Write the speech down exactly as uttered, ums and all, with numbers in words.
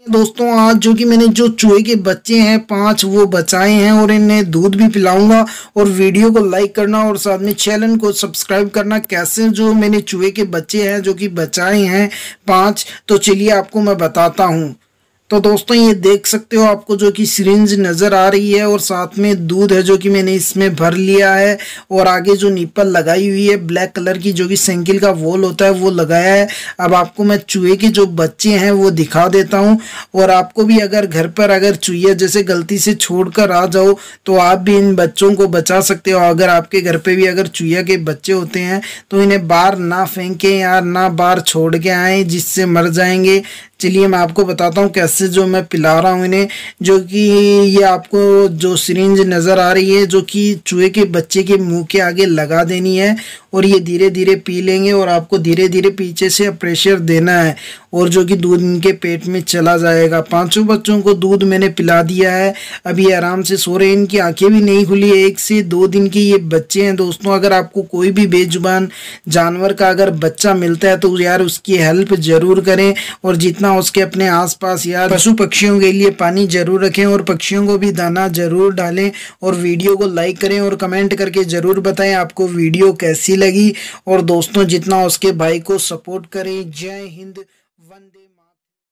दोस्तों आज जो कि मैंने जो चूहे के बच्चे हैं पांच वो बचाए हैं और इन्हें दूध भी पिलाऊंगा। और वीडियो को लाइक करना और साथ में चैनल को सब्सक्राइब करना। कैसे जो मैंने चूहे के बच्चे हैं जो कि बचाए हैं पांच, तो चलिए आपको मैं बताता हूं। तो दोस्तों ये देख सकते हो आपको जो कि सिरिंज नज़र आ रही है और साथ में दूध है जो कि मैंने इसमें भर लिया है। और आगे जो निप्पल लगाई हुई है ब्लैक कलर की जो कि साइकिल का वॉल होता है वो लगाया है। अब आपको मैं चूहे के जो बच्चे हैं वो दिखा देता हूं। और आपको भी अगर घर पर अगर चूहिया जैसे गलती से छोड़कर आ जाओ तो आप भी इन बच्चों को बचा सकते हो। अगर आपके घर पे भी अगर चूहिया के बच्चे होते हैं तो इन्हें बाहर ना फेंकें यार, ना बाहर छोड़ के आए जिससे मर जाएंगे। चलिए मैं आपको बताता हूँ कैसे जो मैं पिला रहा हूँ इन्हें। जो कि ये आपको जो सिरिंज नज़र आ रही है जो कि चूहे के बच्चे के मुंह के आगे लगा देनी है और ये धीरे धीरे पी लेंगे और आपको धीरे धीरे पीछे से प्रेशर देना है और जो कि दूध इनके पेट में चला जाएगा। पांचों बच्चों को दूध मैंने पिला दिया है। अभी आराम से सो रहे हैं, इनकी आंखें भी नहीं खुली है। एक से दो दिन के ये बच्चे हैं। दोस्तों अगर आपको कोई भी बेजुबान जानवर का अगर बच्चा मिलता है तो यार उसकी हेल्प ज़रूर करें और जितना उसके अपने आसपास यार पशु पक्षियों के लिए पानी जरूर रखें और पक्षियों को भी दाना जरूर डालें। और वीडियो को लाइक करें और कमेंट करके ज़रूर बताएं आपको वीडियो कैसी लगी। और दोस्तों जितना उसके भाई को सपोर्ट करें। जय हिंद, वंदे।